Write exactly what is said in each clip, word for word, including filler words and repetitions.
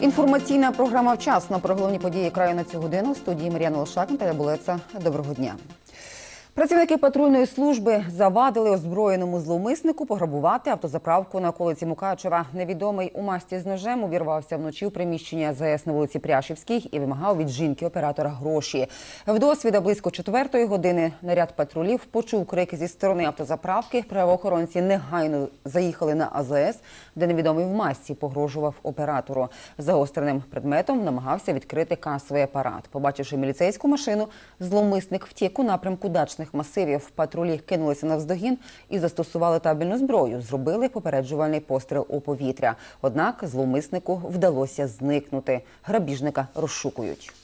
Інформаційна програма «Вчасно» про головні події краю на цю годину. В студії Мар'яна Лошакін та Булеца. Доброго дня. Працівники патрульної служби завадили озброєному зловмиснику пограбувати автозаправку на околиці Мукачева. Невідомий у масті з ножем увірвався вночі у приміщення АЗС на вулиці Пряшівській і вимагав від жінки-оператора гроші. Вдосвіта близько четвертої години наряд патрулів почув крики зі сторони автозаправки. Правоохоронці негайно заїхали на АЗС, де невідомий в масці погрожував оператору. Загостреним предметом намагався відкрити касовий апарат. Побачивши міліцейську машину, зловмисник втік у напрямку дачних масивів. Патрулі кинулися навздогін і застосували табельну зброю. Зробили попереджувальний постріл у повітря. Однак зловмиснику вдалося зникнути. Грабіжника розшукують.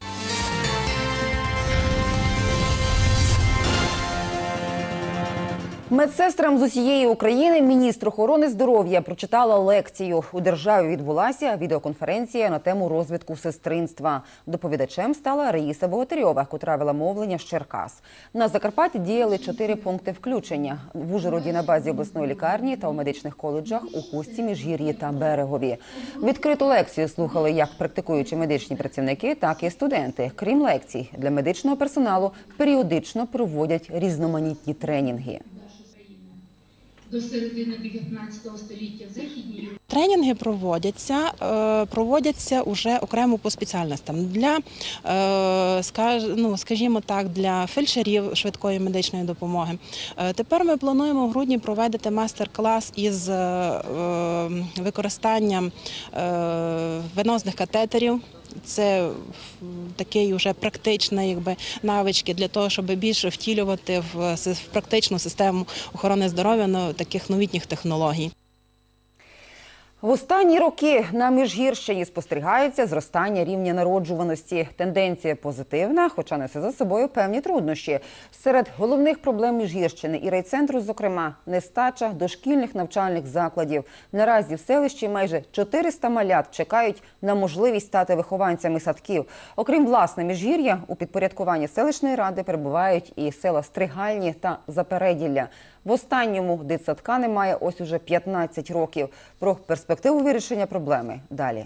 Медсестрам з усієї України міністр охорони здоров'я прочитала лекцію. У державі відбулася відеоконференція на тему розвитку сестринства. Доповідачем стала Раїса Богатирьова, котра вела мовлення з Черкас. На Закарпатті діяли чотири пункти включення. В Ужгороді на базі обласної лікарні та у медичних коледжах у Хустці, Міжгір'ї та Берегові. Відкриту лекцію слухали як практикуючі медичні працівники, так і студенти. Крім лекцій, для медичного персоналу періодично проводять різноманітні тренінги. До середини дев'ятнадцятого століття в Західній. Тренінги проводяться, проводяться уже окремо по спеціальностям. Для, ну, скажімо так, для фельдшерів швидкої медичної допомоги. Тепер ми плануємо в грудні проводити майстер-клас із використанням венозних катетерів. Це такі вже практичні якби, навички для того, щоб більше втілювати в, в практичну систему охорони здоров'я на таких новітніх технологій. В останні роки на Міжгірщині спостерігається зростання рівня народжуваності. Тенденція позитивна, хоча несе за собою певні труднощі. Серед головних проблем Міжгірщини і райцентру, зокрема, нестача дошкільних навчальних закладів. Наразі в селищі майже чотириста малят чекають на можливість стати вихованцями садків. Окрім власне Міжгір'я, у підпорядкуванні селищної ради перебувають і села Стригальні та Запереділля. В останньому дитсадка немає ось уже п'ятнадцять років. Про перспективу вирішення проблеми далі.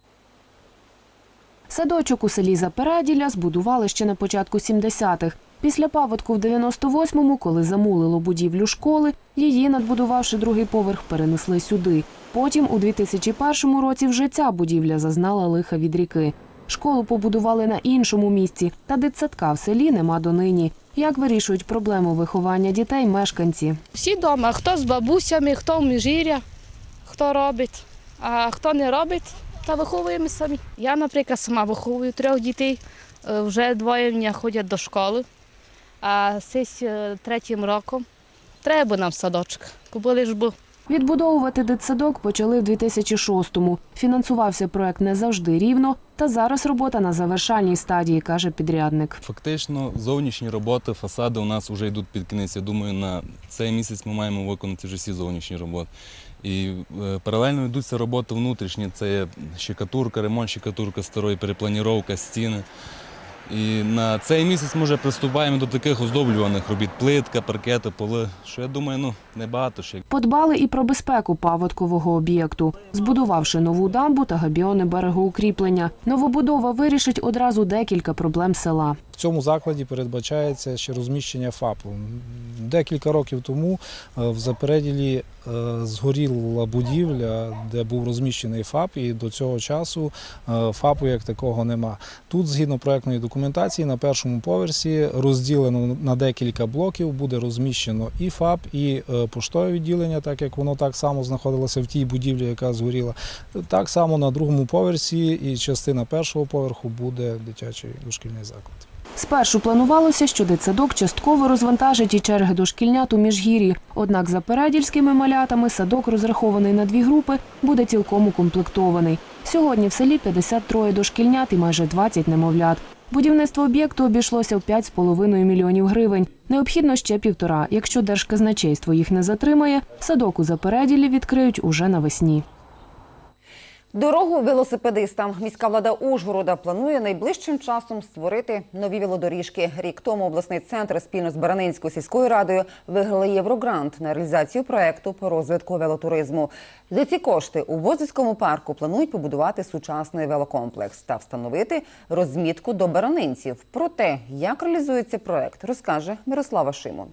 Садочок у селі Запереділля збудували ще на початку сімдесятих. Після паводку в дев'яносто восьмому, коли замулило будівлю школи, її, надбудувавши другий поверх, перенесли сюди. Потім у дві тисячі першому році вже ця будівля зазнала лиха від ріки. Школу побудували на іншому місці, та дитсадка в селі нема донині. Як вирішують проблему виховання дітей мешканці? Всі вдома, хто з бабусями, хто в Міжгір'я, хто робить, а хто не робить, та виховуємо самі. Я, наприклад, сама виховую трьох дітей, вже двоє в мене ходять до школи, а з третім роком треба нам садочок, купили ж був. Відбудовувати дитсадок почали в дві тисячі шостому. Фінансувався проект не завжди рівно, та зараз робота на завершальній стадії, каже підрядник. Фактично, зовнішні роботи, фасади у нас вже йдуть під кінець. Я думаю, на цей місяць ми маємо виконати вже всі зовнішні роботи. І е, паралельно йдуться роботи внутрішні, це щекатурка, ремонт щекатурка старої, перепланіровка, стіни. І на цей місяць ми вже приступаємо до таких оздоблюваних робіт – плитка, паркети, поли, що я думаю, ну, небагато ще. Подбали і про безпеку паводкового об'єкту, збудувавши нову дамбу та габіони берегоукріплення. Новобудова вирішить одразу декілька проблем села. В цьому закладі передбачається ще розміщення ФАПу. Декілька років тому в Запереділі згоріла будівля, де був розміщений ФАП, і до цього часу ФАПу як такого нема. Тут, згідно проектної документації, на першому поверсі розділено на декілька блоків, буде розміщено і ФАП, і поштове відділення, так як воно так само знаходилося в тій будівлі, яка згоріла. Так само на другому поверсі і частина першого поверху буде дитячий дошкільний заклад. Спершу планувалося, що дитсадок частково розвантажить і черги дошкільнят у Міжгір'ї. Однак за передільськими малятами садок, розрахований на дві групи, буде цілком укомплектований. Сьогодні в селі п'ятдесят три дошкільнят і майже двадцять немовлят. Будівництво об'єкту обійшлося в п'ять з половиною мільйонів гривень. Необхідно ще півтора. Якщо Держказначейство їх не затримає, садок у Запереділлі відкриють уже навесні. Дорогу велосипедистам. Міська влада Ужгорода планує найближчим часом створити нові велодоріжки. Рік тому обласний центр спільно з Баранинською сільською радою виграли єврогрант на реалізацію проєкту по розвитку велотуризму. За ці кошти у Воздвизькому парку планують побудувати сучасний велокомплекс та встановити розмітку до баранинців. Про те, як реалізується проєкт, розкаже Мирослава Шимон.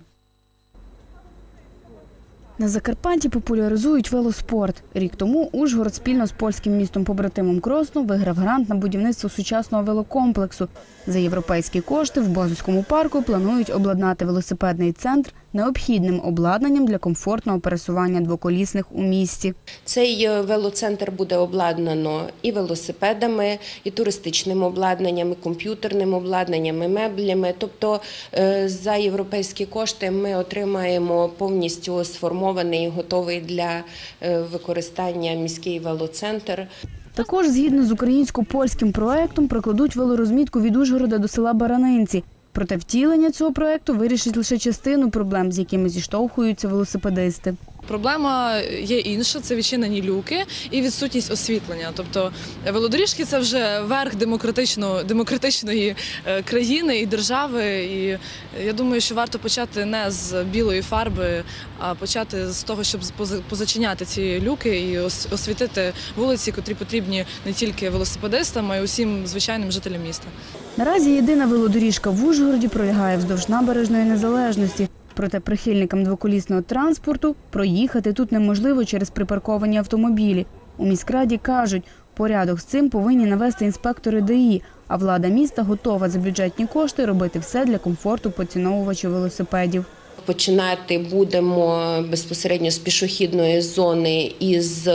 На Закарпатті популяризують велоспорт. Рік тому Ужгород спільно з польським містом-побратимом Кросно виграв грант на будівництво сучасного велокомплексу. За європейські кошти в Боздуському парку планують обладнати велосипедний центр необхідним обладнанням для комфортного пересування двоколісних у місті. Цей велоцентр буде обладнано і велосипедами, і туристичним обладнанням, і комп'ютерним обладнанням, і меблями. Тобто за європейські кошти ми отримаємо повністю сформований і готовий для використання міський велоцентр. Також згідно з українсько-польським проектом прокладуть велорозмітку від Ужгорода до села Баранинці. Проте втілення цього проекту вирішить лише частину проблем, з якими зіштовхуються велосипедисти. Проблема є інша – це відчинені люки і відсутність освітлення. Тобто велодоріжки – це вже верх демократичної країни і держави. І я думаю, що варто почати не з білої фарби, а почати з того, щоб позачиняти ці люки і освітити вулиці, котрі потрібні не тільки велосипедистам, а й усім звичайним жителям міста. Наразі єдина велодоріжка в Ужгороді пролягає вздовж набережної Незалежності. Проте прихильникам двоколісного транспорту проїхати тут неможливо через припарковані автомобілі. У міськраді кажуть, порядок з цим повинні навести інспектори ДАІ, а влада міста готова за бюджетні кошти робити все для комфорту поціновувачів велосипедів. Починати будемо безпосередньо з пішохідної зони із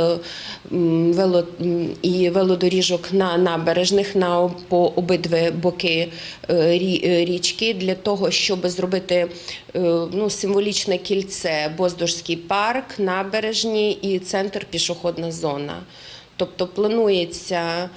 вело, і велодоріжок на набережних на по обидві боки річки для того, щоб зробити ну, символічне кільце Боздужський парк, набережні і центр пішохідна зона. Тобто планується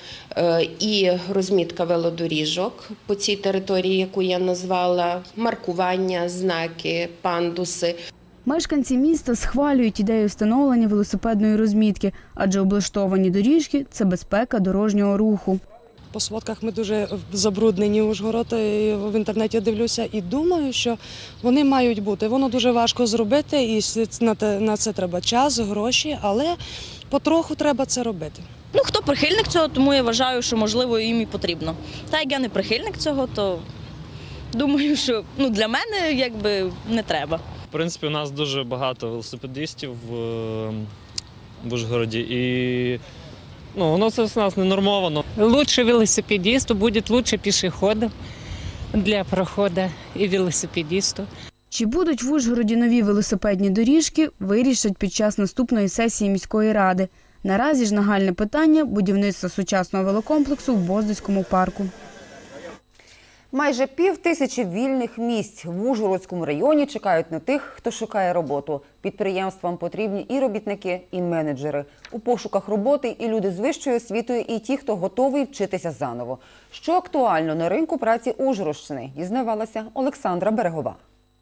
і розмітка велодоріжок по цій території, яку я назвала, маркування, знаки, пандуси. Мешканці міста схвалюють ідею встановлення велосипедної розмітки, адже облаштовані доріжки – це безпека дорожнього руху. По сводках ми дуже забруднені Ужгород, в інтернеті дивлюся і думаю, що вони мають бути. Воно дуже важко зробити і на це треба час, гроші, але потроху треба це робити. Ну, хто прихильник цього, тому я вважаю, що, можливо, їм і потрібно. Та як я не прихильник цього, то думаю, що ну, для мене якби не треба. В принципі, у нас дуже багато велосипедистів в, в Ужгороді і ну, воно це в нас не нормовано. Лучше велосипедисту буде лучше пішоходу для проходу і велосипедисту. Чи будуть в Ужгороді нові велосипедні доріжки, вирішать під час наступної сесії міської ради. Наразі ж нагальне питання – будівництво сучасного велокомплексу в Боздуському парку. Майже пів тисячі вільних місць в Ужгородському районі чекають на тих, хто шукає роботу. Підприємствам потрібні і робітники, і менеджери. У пошуках роботи і люди з вищою освітою, і ті, хто готовий вчитися заново. Що актуально на ринку праці Ужгородщини, дізнавалася Олександра Берегова.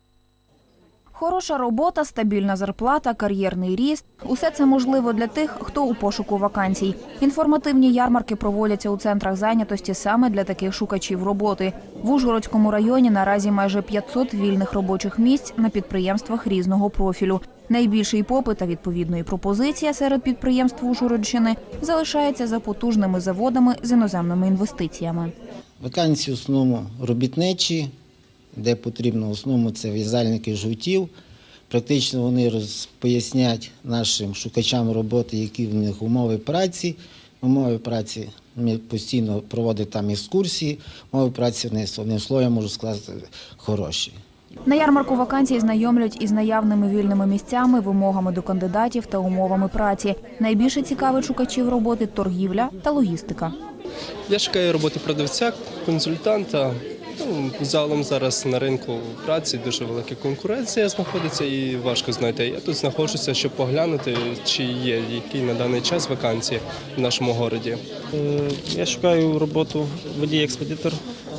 Хороша робота, стабільна зарплата, кар'єрний ріст – усе це можливо для тих, хто у пошуку вакансій. Інформативні ярмарки проводяться у центрах зайнятості саме для таких шукачів роботи. В Ужгородському районі наразі майже п'ятсот вільних робочих місць на підприємствах різного профілю. Найбільший попит та відповідної пропозиція серед підприємств Ужгородщини залишається за потужними заводами з іноземними інвестиціями. Вакансії в основному робітничі, де потрібно в основному це в'язальники жгутів. Практично вони роз, пояснять нашим шукачам роботи, які в них умови праці. Умови праці ми постійно проводимо там екскурсії, умови праці в них, одним словом, можу сказати, хороші. На ярмарку вакансій знайомлять із наявними вільними місцями, вимогами до кандидатів та умовами праці. Найбільше цікавить шукачів роботи – торгівля та логістика. Я шукаю роботи продавця, консультанта. Ну, загалом зараз на ринку праці дуже велика конкуренція знаходиться і важко знайти. Я тут знаходжуся, щоб поглянути, чи є які на даний час вакансії в нашому місті. Я шукаю роботу водій-експедитор,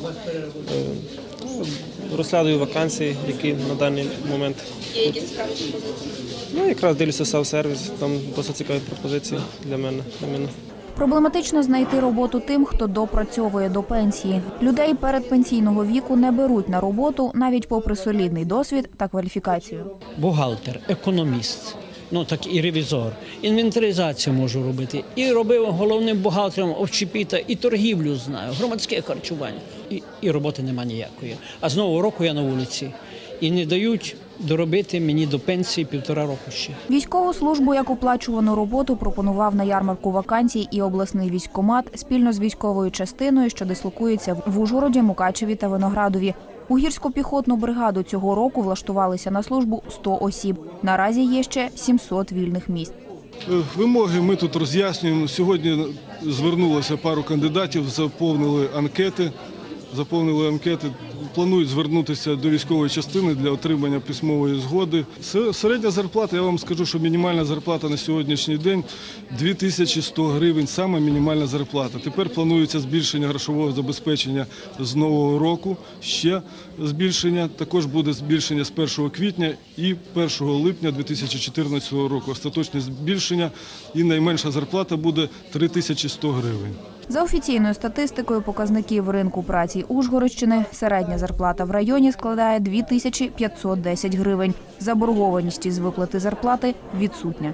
розглядаю вакансії, які на даний момент. Є якісь цікаві пропозиції? Ну, якраз дивлюся селф-сервіс, там досить цікаві пропозиції для мене. Проблематично знайти роботу тим, хто допрацьовує до пенсії. Людей передпенсійного віку не беруть на роботу навіть попри солідний досвід та кваліфікацію. Бухгалтер, економіст, ну так і ревізор, інвентаризацію можу робити. І робив головним бухгалтером общепіта, і торгівлю знаю, громадське харчування. І, і роботи нема ніякої. А з нового року я на вулиці. І не дають доробити мені до пенсії півтора року ще. Військову службу як оплачувану роботу пропонував на ярмарку вакансій і обласний військкомат спільно з військовою частиною, що дислокується в Ужгороді, Мукачеві та Виноградові. У гірсько-піхотну бригаду цього року влаштувалися на службу сто осіб. Наразі є ще сімсот вільних місць. Вимоги ми тут роз'яснюємо. Сьогодні звернулося пару кандидатів, заповнили анкети. Заповнили анкети, планують звернутися до військової частини для отримання письмової згоди. Середня зарплата, я вам скажу, що мінімальна зарплата на сьогоднішній день дві тисячі сто гривень, саме мінімальна зарплата. Тепер планується збільшення грошового забезпечення з нового року, ще збільшення, також буде збільшення з першого квітня і першого липня дві тисячі чотирнадцятого року. Остаточне збільшення і найменша зарплата буде три тисячі сто гривень. За офіційною статистикою показників ринку праці Ужгородщини, середня зарплата в районі складає дві тисячі п'ятсот десять гривень. Заборгованість із виплати зарплати відсутня.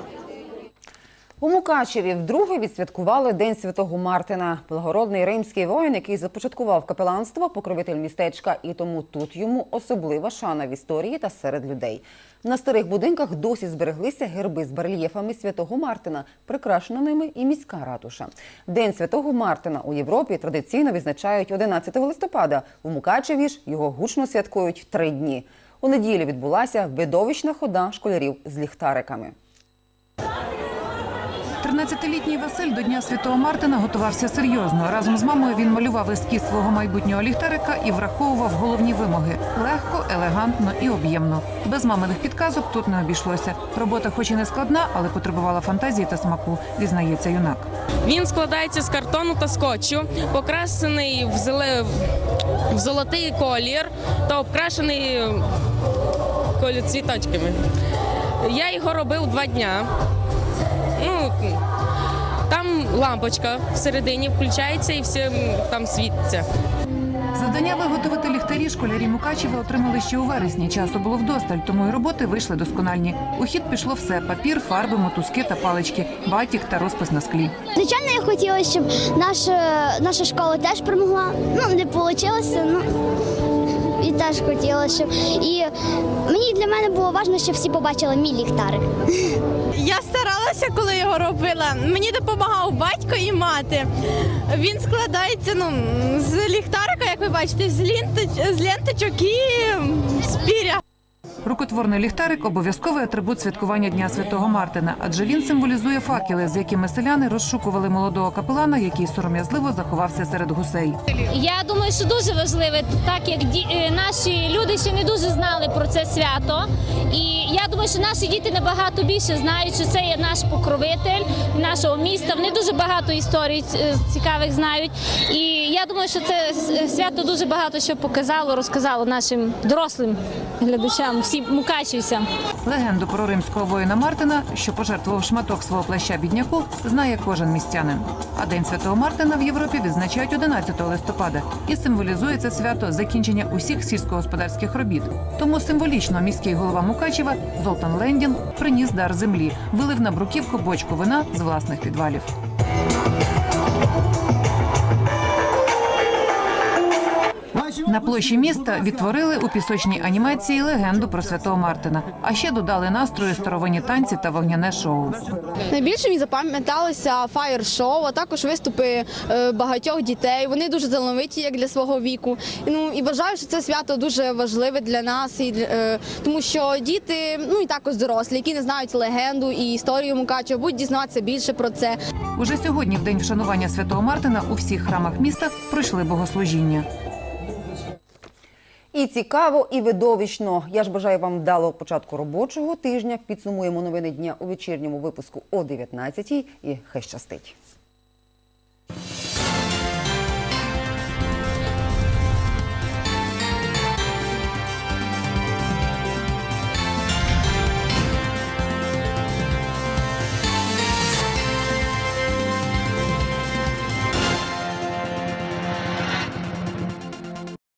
У Мукачеві вдруге відсвяткували День Святого Мартина. Благородний римський воїн, який започаткував капеланство, покровитель містечка, і тому тут йому особлива шана в історії та серед людей. На старих будинках досі збереглися герби з барельєфами Святого Мартина, прикрашена ними і міська ратуша. День Святого Мартина у Європі традиційно відзначають одинадцятого листопада. У Мукачеві ж його гучно святкують три дні. У неділю відбулася видовищна хода школярів з ліхтариками. тринадцятилітній Василь до Дня Святого Мартина готувався серйозно. Разом з мамою він малював ескіз свого майбутнього ліхтарика і враховував головні вимоги – легко, елегантно і об'ємно. Без маминих підказок тут не обійшлося. Робота хоч і не складна, але потребувала фантазії та смаку, зізнається юнак. Він складається з картону та скотчу, покрашений в, зеле... в золотий колір та обкрашений цвіточками. Я його робив два дня. Ну, там лампочка всередині включається і все там світиться. Завдання виготовити ліхтарі школярі Мукачева отримали ще у вересні. Часу було вдосталь, тому і роботи вийшли доскональні. У хід пішло все – папір, фарби, мотузки та палички, батік та розпис на склі. Звичайно, я хотіла, щоб наша, наша школа теж перемогла. Ну, не вийшло, ну, і теж хотіла, щоб... І мені для мене було важливо, щоб всі побачили мій ліхтарик. Я старалася, коли його робила. Мені допомагав батько і мати. Він складається ну, з ліхтарика, як ви бачите, з, лінти, з ленточок і з піря. Рукотворний ліхтарик – обов'язковий атрибут святкування Дня Святого Мартина, адже він символізує факели, з якими селяни розшукували молодого капелана, який сором'язливо заховався серед гусей. Я думаю, що дуже важливе, так як наші люди ще не дуже знали про це свято. І я думаю, що наші діти набагато більше знають, що це є наш покровитель нашого міста. Вони дуже багато історій цікавих знають. І я думаю, що це свято дуже багато що показало, розказало нашим дорослим глядачам, всім мукачівцям. Легенду про римського воїна Мартина, що пожертвував шматок свого плаща бідняку, знає кожен містянин. А День Святого Мартина в Європі відзначають одинадцятого листопада. І символізує це свято закінчення усіх сільськогосподарських робіт. Тому символічно міський голова Мукачева Золтан Лендін приніс дар землі, вилив на бруківку бочку вина з власних підвалів. На площі міста відтворили у пісочній анімації легенду про Святого Мартина. А ще додали настрою старовинні танці та вогняне шоу. Найбільше мені запам'яталося фаєр-шоу, а також виступи багатьох дітей. Вони дуже талановиті, як для свого віку. Ну, і вважаю, що це свято дуже важливе для нас, і для, тому що діти, ну і також дорослі, які не знають легенду і історію Мукачева, будуть дізнаватися більше про це. Уже сьогодні, в день вшанування Святого Мартина, у всіх храмах міста пройшли богослужіння. І цікаво, і видовищно. Я ж бажаю вам вдалого початку робочого тижня. Підсумуємо новини дня у вечірньому випуску о дев'ятнадцятій. І хай щастить.